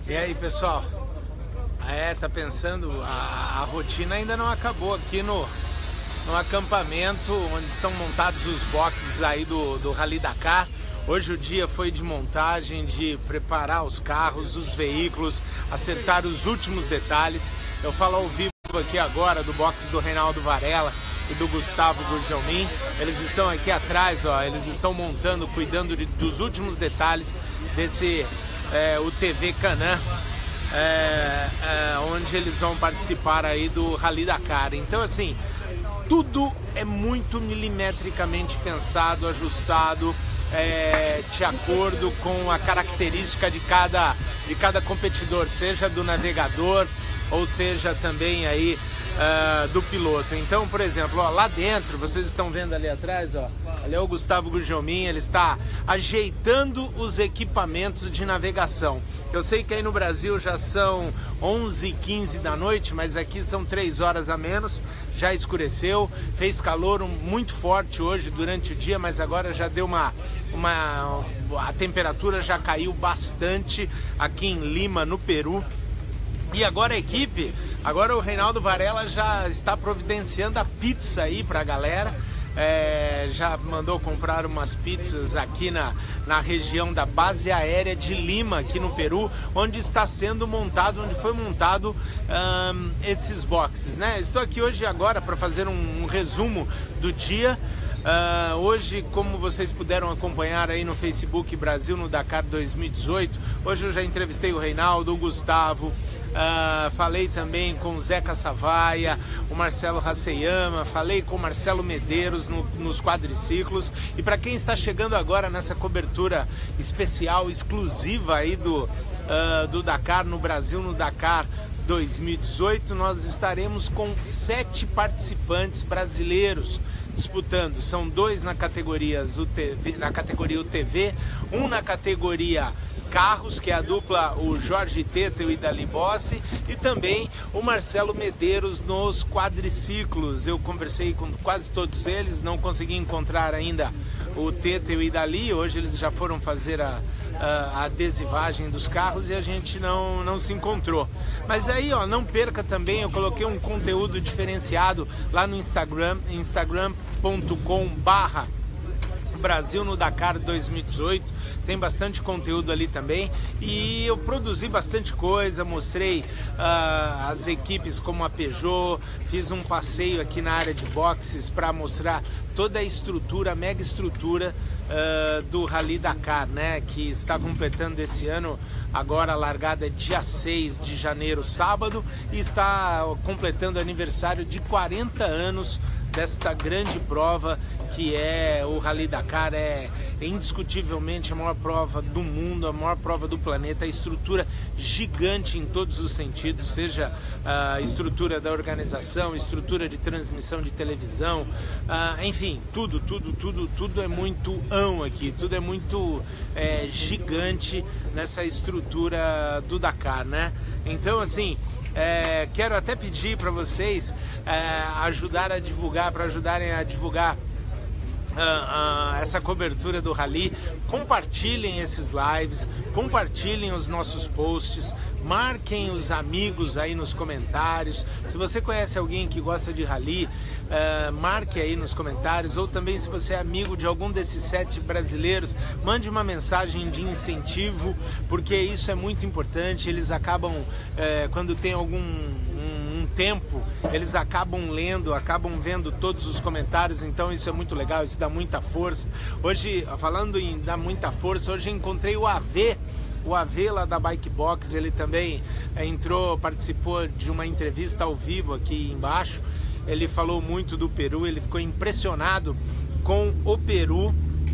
E aí, pessoal? Tá pensando, a rotina ainda não acabou aqui no acampamento onde estão montados os boxes aí do Rally Dakar. Hoje o dia foi de montagem, de preparar os carros, os veículos, acertar os últimos detalhes. Eu falo ao vivo aqui agora do box do Reinaldo Varela e do Gustavo Gugelmin. Eles estão aqui atrás, ó, eles estão montando, cuidando dos últimos detalhes desse UTV Canam, onde eles vão participar aí do Rally Dakar. Então, assim, tudo é muito milimetricamente pensado, ajustado, de acordo com a característica de cada competidor, seja do navegador ou seja também aí do piloto. Então, por exemplo, ó, lá dentro, vocês estão vendo ali atrás, ó, ali é o Gustavo Gugelmin, ele está ajeitando os equipamentos de navegação. Eu sei que aí no Brasil já são 11h15 da noite, mas aqui são 3 horas a menos, já escureceu, fez calor muito forte hoje durante o dia, mas agora já deu a temperatura já caiu bastante aqui em Lima, no Peru. E agora a equipe, agora o Reinaldo Varela já está providenciando a pizza aí pra galera. Já mandou comprar umas pizzas aqui na região da base aérea de Lima, aqui no Peru, onde foi montado esses boxes, né? Estou aqui hoje agora para fazer um resumo do dia. Hoje, como vocês puderam acompanhar aí no Facebook Brasil no Dakar 2018, hoje eu já entrevistei o Reinaldo, o Gustavo, falei também com o Zeca Savaia, o Marcelo Haseyama, falei com o Marcelo Medeiros nos quadriciclos. E para quem está chegando agora nessa cobertura especial, exclusiva aí do Dakar no Brasil, no Dakar 2018, nós estaremos com 7 participantes brasileiros disputando. São 2 na categoria UTV, 1 na categoria carros, que é a dupla, o Jorge Teta e o Idali Bossi, e também o Marcelo Medeiros nos quadriciclos. Eu conversei com quase todos eles, não consegui encontrar ainda o Teta e o Idali. Hoje eles já foram fazer a adesivagem dos carros e a gente não se encontrou. Mas aí, ó, não perca também, eu coloquei um conteúdo diferenciado lá no instagram.com/Brasil no Dakar 2018, tem bastante conteúdo ali também, e eu produzi bastante coisa, mostrei as equipes como a Peugeot, fiz um passeio aqui na área de boxes para mostrar toda a estrutura, a mega estrutura do Rally Dakar, né, que está completando esse ano. Agora a largada é dia 6 de janeiro, sábado, e está completando aniversário de 40 anos desta grande prova que é o Rally Dakar. É indiscutivelmente a maior prova do mundo, a maior prova do planeta, a estrutura gigante em todos os sentidos, seja a estrutura da organização, estrutura de transmissão de televisão, enfim, tudo é muito aqui, tudo é muito gigante nessa estrutura do Dakar, né? Então, assim, quero até pedir para vocês ajudarem a divulgar essa cobertura do Rally. Compartilhem esses lives, compartilhem os nossos posts, marquem os amigos aí nos comentários. Se você conhece alguém que gosta de Rally, marque aí nos comentários, ou também se você é amigo de algum desses 7 brasileiros, mande uma mensagem de incentivo, porque isso é muito importante. Eles acabam, quando tem algum tempo, eles acabam lendo, acabam vendo todos os comentários, então isso é muito legal, isso dá muita força. Hoje, falando em dar muita força, hoje encontrei o AV lá da Bike Box, ele também participou de uma entrevista ao vivo aqui embaixo. Ele falou muito do Peru, ele ficou impressionado com o Peru.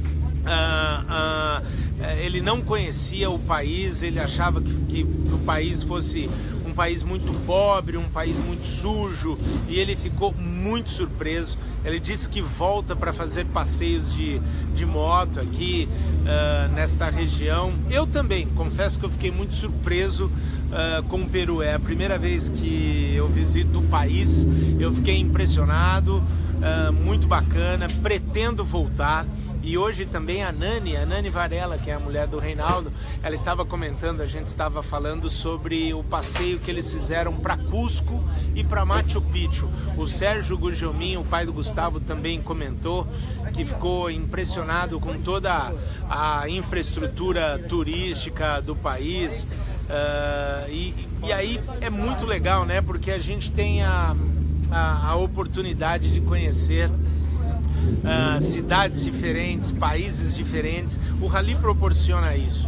Ele não conhecia o país, ele achava que o país fosse um país muito pobre, um país muito sujo, e ele ficou muito surpreso. Ele disse que volta para fazer passeios de moto aqui nesta região. Eu também, confesso que eu fiquei muito surpreso com o Peru. É a primeira vez que eu visito o país, eu fiquei impressionado, muito bacana, pretendo voltar. E hoje também a Nani Varela, que é a mulher do Reinaldo, ela estava comentando, a gente estava falando sobre o passeio que eles fizeram para Cusco e para Machu Picchu. O Sérgio Gugelmin, o pai do Gustavo, também comentou que ficou impressionado com toda a infraestrutura turística do país. E aí é muito legal, né? Porque a gente tem a oportunidade de conhecer cidades diferentes, países diferentes. O Rally proporciona isso.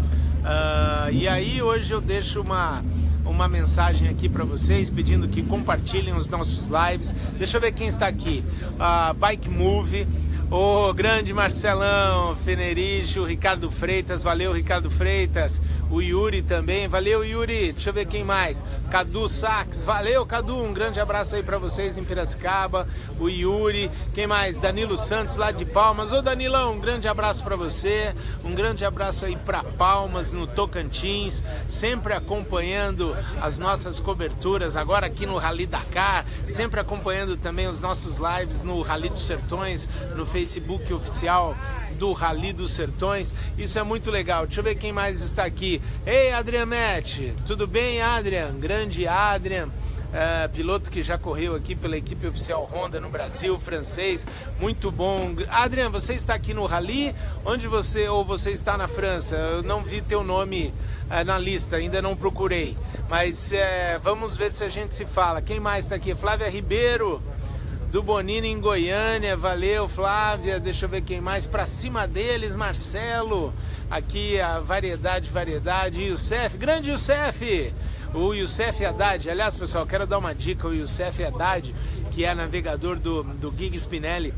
E aí hoje eu deixo uma mensagem aqui para vocês, pedindo que compartilhem os nossos lives. Deixa eu ver quem está aqui. Bike Move, o grande Marcelão Feneriche, o Ricardo Freitas, valeu Ricardo Freitas, o Yuri também, valeu Yuri, deixa eu ver quem mais, Cadu Sax, valeu Cadu, um grande abraço aí pra vocês em Piracicaba, o Yuri, quem mais, Danilo Santos lá de Palmas, ô Danilão, um grande abraço pra você, um grande abraço aí pra Palmas, no Tocantins, sempre acompanhando as nossas coberturas, agora aqui no Rally Dakar, sempre acompanhando também os nossos lives no Rally dos Sertões, no Facebook oficial do Rally dos Sertões. Isso é muito legal. Deixa eu ver quem mais está aqui. Ei, Adrian Mete, tudo bem, Adrian? Grande Adrian, piloto que já correu aqui pela equipe oficial Honda no Brasil, francês, muito bom. Adrian, você está aqui no Rally? Onde você está na França? Eu não vi teu nome na lista, ainda não procurei, mas vamos ver se a gente se fala. Quem mais está aqui? Flávia Ribeiro, do Bonini em Goiânia, valeu Flávia, deixa eu ver quem mais, pra cima deles, Marcelo, aqui a variedade, Youssef, grande Youssef, o Youssef Haddad, aliás pessoal, quero dar uma dica, o Youssef Haddad, que é navegador do Gig Spinelli,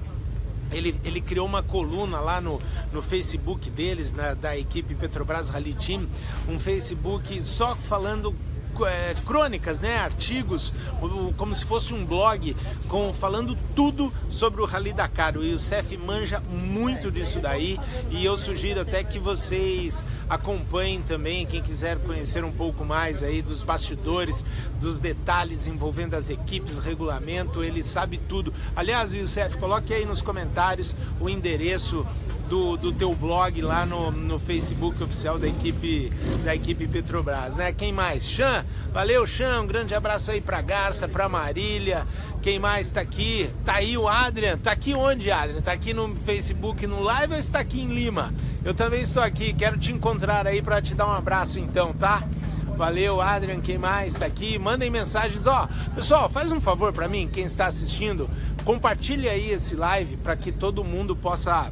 ele criou uma coluna lá no Facebook deles, da equipe Petrobras Rally Team, um Facebook só falando crônicas, né, artigos, como se fosse um blog, falando tudo sobre o Rally Dakar. O Youssef manja muito disso daí e eu sugiro até que vocês acompanhem também, quem quiser conhecer um pouco mais aí dos bastidores, dos detalhes envolvendo as equipes, regulamento, ele sabe tudo. Aliás, Youssef, coloque aí nos comentários o endereço do teu blog lá no Facebook oficial da equipe Petrobras, né? Quem mais? Chan, valeu Chan, um grande abraço aí pra Garça, pra Marília. Quem mais tá aqui? Tá aí o Adrian, tá aqui onde, Adrian? Tá aqui no Facebook, no live, ou está aqui em Lima? Eu também estou aqui, quero te encontrar aí pra te dar um abraço então, tá? Valeu, Adrian, quem mais tá aqui? Mandem mensagens, pessoal, faz um favor pra mim, quem está assistindo, compartilha aí esse live para que todo mundo possa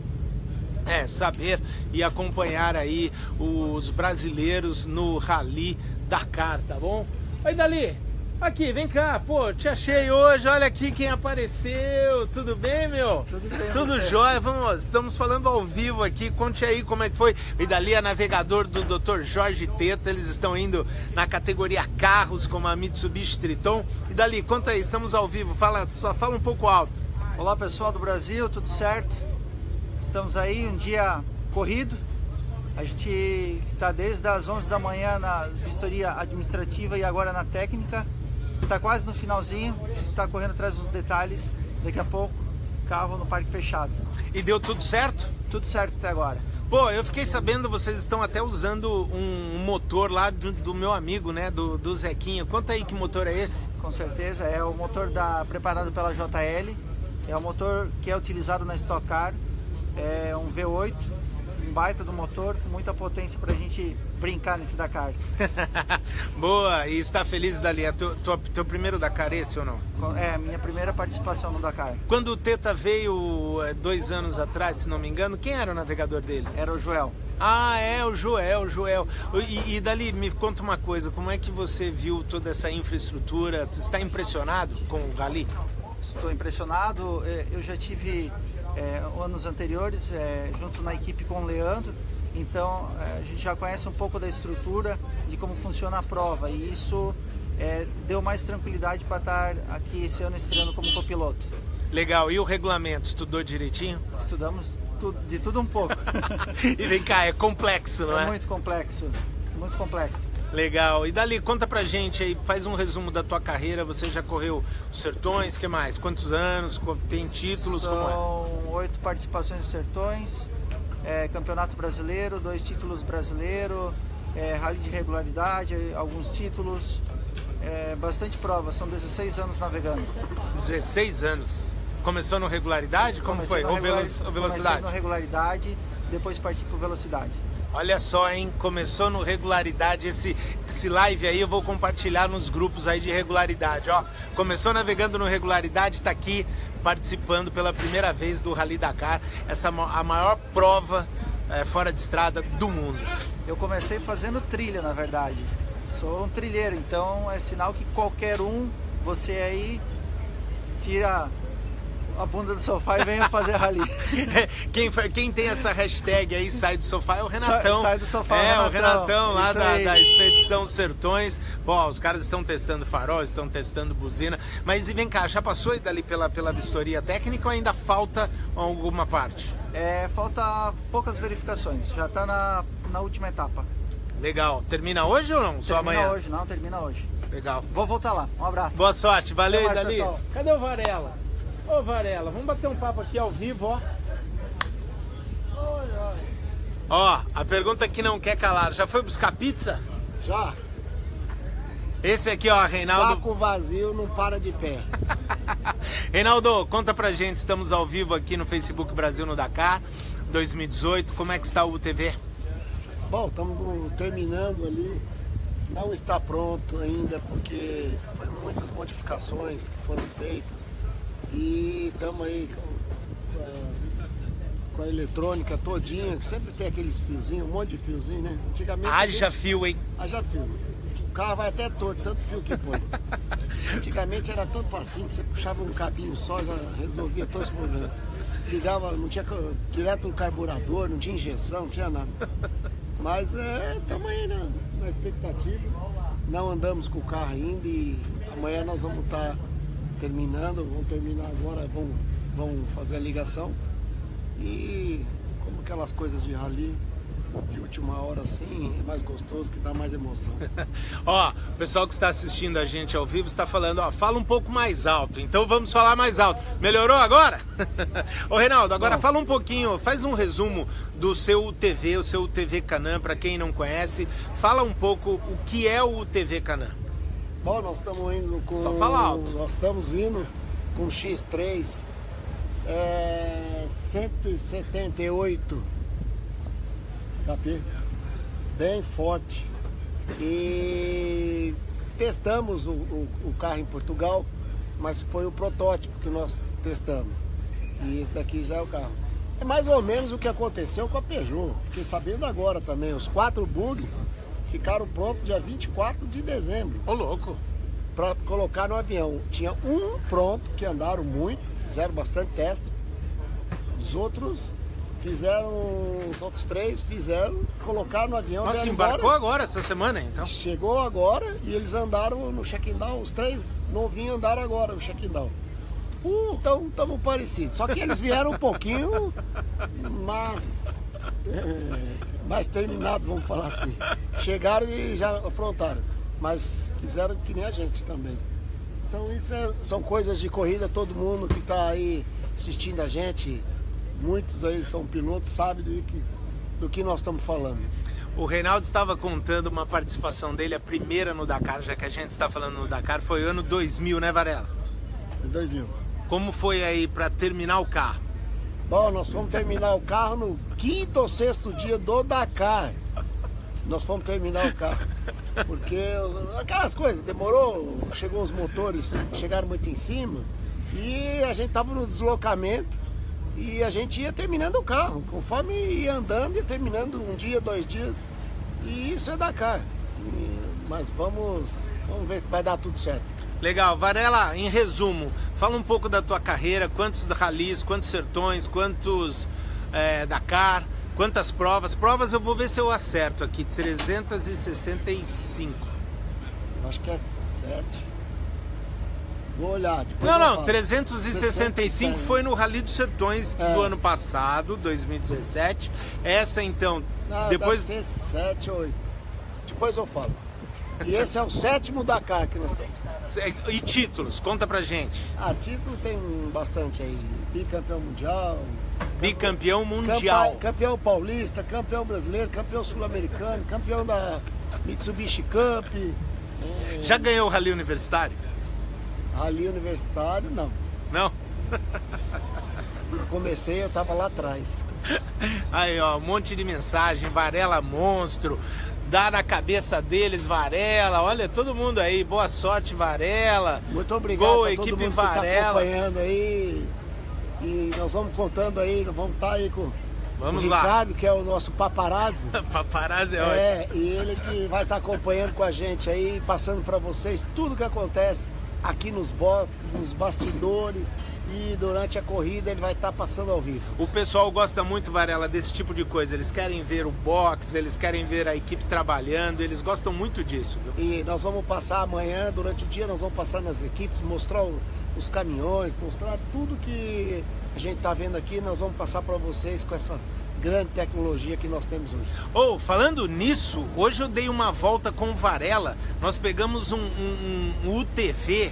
saber e acompanhar aí os brasileiros no Rally Dakar, tá bom? Oi, Dali, aqui, vem cá, pô, te achei hoje, olha aqui quem apareceu, tudo bem, meu? Tudo bem, tudo jóia, estamos falando ao vivo aqui, conte aí como é que foi. E Dali é navegador do Dr. Jorge Teta, eles estão indo na categoria carros com a Mitsubishi Triton. E Dali, conta aí, estamos ao vivo, só fala um pouco alto. Olá pessoal do Brasil, tudo certo? Estamos aí, um dia corrido, a gente está desde as 11 da manhã na vistoria administrativa e agora na técnica, está quase no finalzinho, a gente está correndo atrás dos detalhes, daqui a pouco carro no parque fechado. E deu tudo certo? Tudo certo até agora. Pô, eu fiquei sabendo, vocês estão até usando um motor lá do meu amigo, né, do Zequinha. Conta aí que motor é esse? Com certeza, é o motor preparado pela JL, é o motor que é utilizado na Stock Car. É um V8, um baita do motor, com muita potência pra gente brincar nesse Dakar. Boa, e está feliz, Dali? É teu primeiro Dakar esse ou não? É, minha primeira participação no Dakar. Quando o Teta veio 2 anos atrás, se não me engano, quem era o navegador dele? Era o Joel. Ah, o Joel. E Dali, me conta uma coisa, como é que você viu toda essa infraestrutura? Você está impressionado com o Rally? Estou impressionado, eu já tive anos anteriores junto na equipe com o Leandro, então a gente já conhece um pouco da estrutura, de como funciona a prova, e isso deu mais tranquilidade para estar aqui esse ano estreando como copiloto. Legal, e o regulamento, estudou direitinho? Estudamos de tudo um pouco. E vem cá, é complexo, não é? É muito complexo, muito complexo. Legal, e Dali, conta pra gente aí, faz um resumo da tua carreira, você já correu os Sertões, que mais? Quantos anos, tem títulos, como é? São 8 participações nos Sertões, Campeonato Brasileiro, 2 títulos brasileiros, Rally de regularidade, alguns títulos, bastante prova, são 16 anos navegando. 16 anos? Começou no regularidade? Como foi? Ou velocidade? Comecei no regularidade, depois parti para velocidade. Olha só, hein? Começou no regularidade, esse live aí eu vou compartilhar nos grupos aí de regularidade, ó. Começou navegando no regularidade, tá aqui participando pela primeira vez do Rally Dakar, a maior prova fora de estrada do mundo. Eu comecei fazendo trilha, na verdade. Sou um trilheiro, então é sinal que qualquer você aí, tira a bunda do sofá e venha fazer rally. Quem tem essa hashtag aí, sai do sofá, é o Renatão. Sai do sofá, o Renatão lá da Expedição Sertões. Pô, os caras estão testando farol, estão testando buzina. Mas e vem cá, já passou aí dali pela vistoria técnica ou ainda falta alguma parte? Falta poucas verificações, já está na última etapa. Legal. Termina hoje ou não? Só amanhã? Termina hoje, não, termina hoje. Legal. Vou voltar lá, um abraço. Boa sorte, valeu, Dali. Pessoal. Cadê o Varela? Ô Varela, vamos bater um papo aqui ao vivo, ó. Oi, oi. Ó, a pergunta que não quer calar, já foi buscar pizza? Já. Esse aqui, ó, Reinaldo. Saco vazio não para de pé. Reinaldo, conta pra gente, estamos ao vivo aqui no Facebook Brasil no Dakar 2018, como é que está o UTV? Bom, estamos terminando ali, não está pronto ainda porque foram muitas modificações que foram feitas e estamos aí com a eletrônica todinha, que sempre tem aqueles fiozinhos, um monte de fiozinho, né? Antigamente Haja fio, hein? Haja fio. O carro vai até torto, tanto fio que põe. Antigamente era tão facinho que você puxava um cabinho só, já resolvia todos os problemas. Ligava, não tinha direto no carburador, não tinha injeção, não tinha nada. Mas estamos aí na expectativa. Não andamos com o carro ainda e amanhã nós vamos estar terminando, vamos terminar agora, vamos fazer a ligação. E como aquelas coisas de rally de última hora assim, é mais gostoso, que dá mais emoção. Ó, o pessoal que está assistindo a gente ao vivo está falando, ó, fala um pouco mais alto, então vamos falar mais alto. Melhorou agora? Ô Reinaldo, agora fala um pouquinho, faz um resumo do seu UTV, o seu UTV Canam, para quem não conhece, fala um pouco o que é o UTV Canam. Bom, nós estamos indo com... Só fala alto. Nós estamos indo com o X3 178 HP, bem forte, e testamos o carro em Portugal, mas foi o protótipo que nós testamos, e esse daqui já é o carro. É mais ou menos o que aconteceu com a Peugeot, fiquei sabendo agora também, os 4 bug ficaram prontos dia 24 de dezembro. Ô louco! Para colocar no avião. Tinha um pronto, que andaram muito, fizeram bastante teste, os outros outros 3 fizeram, colocaram no avião. Nossa, embarcou agora, essa semana, então? Chegou agora e eles andaram no check-in-down, os 3 novinhos andaram agora no check-in-down. Então estamos parecidos, só que eles vieram um pouquinho mais terminado, vamos falar assim. Chegaram e já aprontaram, mas fizeram que nem a gente também. Então isso são coisas de corrida, todo mundo que está aí assistindo a gente, muitos aí são pilotos, sabem do que nós estamos falando. O Reinaldo estava contando uma participação dele, a primeira no Dakar, já que a gente está falando no Dakar, foi ano 2000, né, Varela? 2000. Como foi aí para terminar o carro? Bom, nós fomos terminar o carro no 5º ou 6º dia do Dakar. Nós fomos terminar o carro. Porque aquelas coisas, demorou, chegou os motores, chegaram muito em cima e a gente estava no deslocamento. E a gente ia terminando o carro, conforme ia andando, ia terminando um dia, 2 dias. E isso é Dakar. Mas vamos ver que vai dar tudo certo. Legal. Varela, em resumo, fala um pouco da tua carreira, quantos rallies, quantos sertões, quantos Dakar, quantas provas. Provas eu vou ver se eu acerto aqui, 365. Acho que é 7. Vou olhar. Não, 365 foi no Rally dos Sertões do ano passado, 2017. Essa então, depois... Deve ser 7, 8. Depois eu falo. E esse é o 7º Dakar que nós temos. E títulos, conta pra gente. Título tem bastante aí. Bicampeão mundial, Bicampeão mundial. Campeão paulista, campeão brasileiro, campeão sul-americano, campeão da Mitsubishi Cup. Já ganhou o Rally Universitário? Rally Universitário, não. Não? Comecei, eu tava lá atrás. Aí, ó, um monte de mensagem, Varela monstro, dá na cabeça deles, Varela, olha, todo mundo aí, boa sorte, Varela. Muito obrigado Gol, a todo equipe mundo Varela. que tá acompanhando aí. E nós vamos contando aí, nós vamos estar aí com o Ricardo, que é o nosso paparazzi. Paparazzi é ótimo. E ele que vai estar acompanhando com a gente aí, passando para vocês tudo que acontece aqui nos boxes, nos bastidores. E durante a corrida ele vai estar passando ao vivo. O pessoal gosta muito, Varela, desse tipo de coisa. Eles querem ver o box, eles querem ver a equipe trabalhando, eles gostam muito disso, viu? E nós vamos passar amanhã, durante o dia, nós vamos passar nas equipes, mostrar os caminhões, mostrar tudo que a gente está vendo aqui. Nós vamos passar para vocês com essa grande tecnologia que nós temos hoje. Falando nisso, hoje eu dei uma volta com o Varela. Nós pegamos um UTV,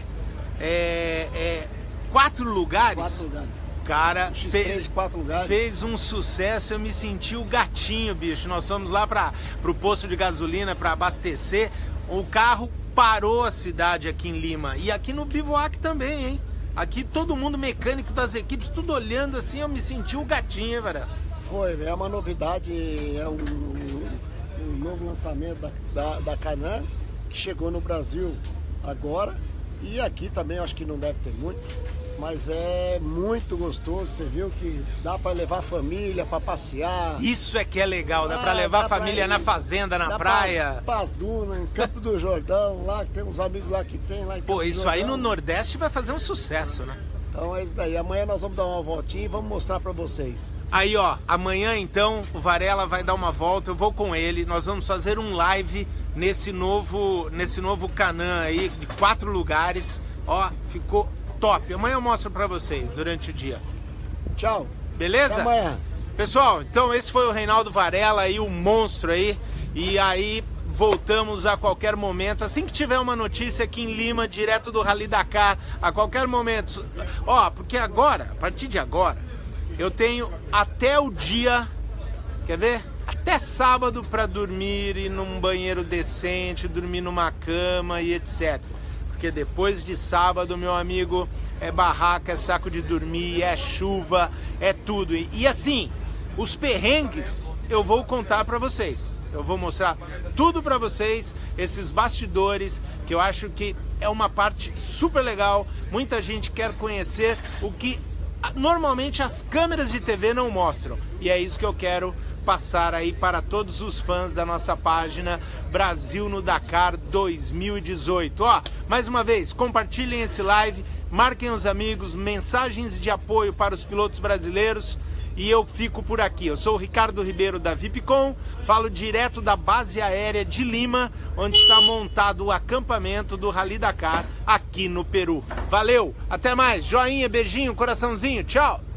4 lugares. 4 lugares. Cara, X3 de 4 lugares. Fez um sucesso, eu me senti o gatinho, bicho. Nós fomos lá pro posto de gasolina para abastecer. O carro parou a cidade aqui em Lima. E aqui no Bivouac também, hein? Aqui todo mundo mecânico das equipes, tudo olhando assim, eu me senti o gatinho, hein, Varela? Foi, é uma novidade, é um novo lançamento da Canam, que chegou no Brasil agora. E aqui também, acho que não deve ter muito. Mas é muito gostoso, você viu que dá para levar a família para passear. Isso é que é legal, dá para levar a família na fazenda, na praia. Paz Duna, em Campo do Jordão, lá que tem uns amigos lá que tem lá em Pô, isso aí no Nordeste vai fazer um sucesso, né? Então é isso daí, amanhã nós vamos dar uma voltinha e vamos mostrar para vocês. Aí, ó, amanhã então o Varela vai dar uma volta, eu vou com ele, nós vamos fazer um live nesse novo Canam aí, de 4 lugares, ó, ficou top. Amanhã eu mostro pra vocês durante o dia. Tchau. Beleza? Até amanhã. Pessoal, então esse foi o Reinaldo Varela aí, o monstro aí. E aí voltamos a qualquer momento. Assim que tiver uma notícia aqui em Lima, direto do Rally Dakar, a qualquer momento. Ó, porque agora, a partir de agora, eu tenho até o dia, quer ver? Até sábado pra dormir, ir num banheiro decente, dormir numa cama e etc. Porque depois de sábado, meu amigo, é barraca, é saco de dormir, é chuva, é tudo. E assim, os perrengues eu vou contar pra vocês. Eu vou mostrar tudo pra vocês, esses bastidores, que eu acho que é uma parte super legal. Muita gente quer conhecer o que normalmente as câmeras de TV não mostram. E é isso que eu quero passar aí para todos os fãs da nossa página Brasil no Dakar 2018. Ó, mais uma vez, compartilhem esse live, marquem os amigos, mensagens de apoio para os pilotos brasileiros e eu fico por aqui. Eu sou o Ricardo Ribeiro da VIPcom, falo direto da base aérea de Lima, onde está montado o acampamento do Rally Dakar aqui no Peru. Valeu, até mais, joinha, beijinho, coraçãozinho, tchau!